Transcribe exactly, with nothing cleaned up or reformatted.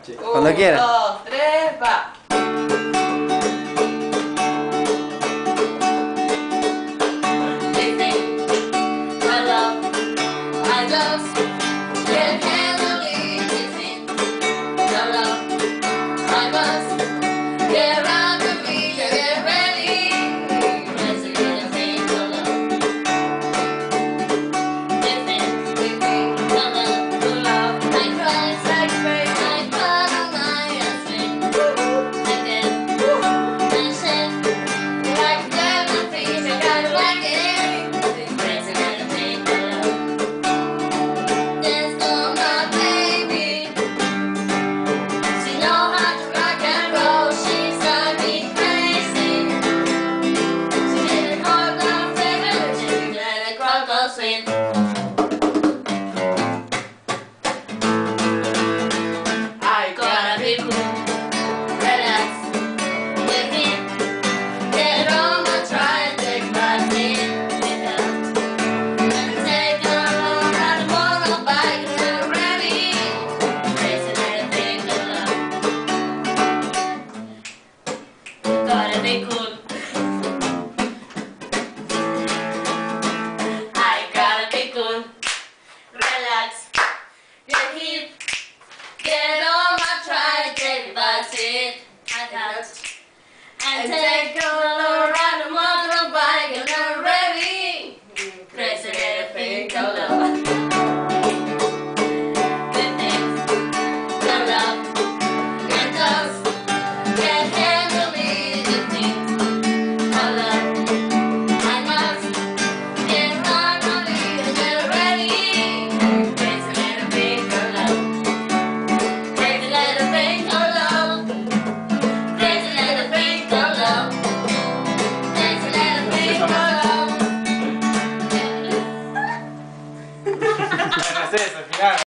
Sí, cuando quieras. uno, dos, tres, va. Sweet. I gotta be cool, relax, with me. Get on my try and take my seat, and take a long ride on a bike and I'm ready. Racing anything to love. Gotta be cool. Relax, get hip, get on my try, take my seat, and take a long ride on a motorbike and I'm ready. Crazy little thing called love. Good things, the love, and does, can't handle me, the things called love. I must get right on it and get ready. No sé, al final.